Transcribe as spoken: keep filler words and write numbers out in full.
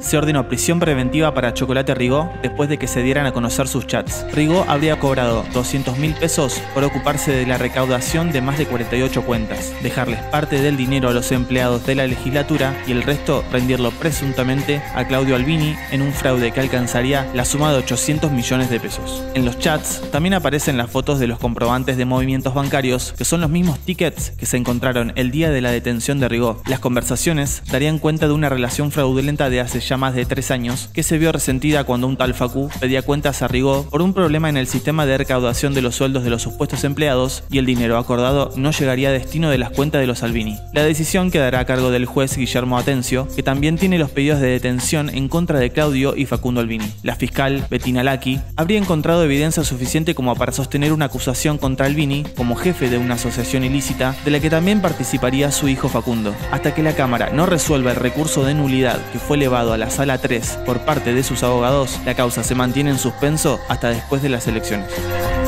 se ordenó prisión preventiva para Chocolate Rigaud después de que se dieran a conocer sus chats. Rigaud habría cobrado doscientos mil pesos por ocuparse de la recaudación de más de cuarenta y ocho cuentas, dejarles parte del dinero a los empleados de la legislatura y el resto rendirlo presuntamente a Claudio Albini en un fraude que alcanzaría la suma de ochocientos millones de pesos. En los chats también aparecen las fotos de los comprobantes de movimientos bancarios, que son los mismos tickets que se encontraron el día de la detención de Rigaud. Las conversaciones darían cuenta de una relación fraudulenta de hace ya más de tres años que se vio resentida cuando un tal Facu pedía cuentas a Rigaud por un problema en el sistema de recaudación de los sueldos de los supuestos empleados y el dinero acordado no llegaría a destino de las cuentas de los Albini. La decisión quedará a cargo del juez Guillermo Atencio, que también tiene los pedidos de detención en contra de Claudio y Facundo Albini. La fiscal, Bettina Lacchi, habría encontrado evidencia suficiente como para sostener una acusación contra Albini como jefe de una asociación ilícita de la que también participaría su hijo Facundo. Hasta que la Cámara no resuelva el recurso de nulidad que fue elevado a la Sala tres por parte de sus abogados, la causa se mantiene en suspenso hasta después de las elecciones.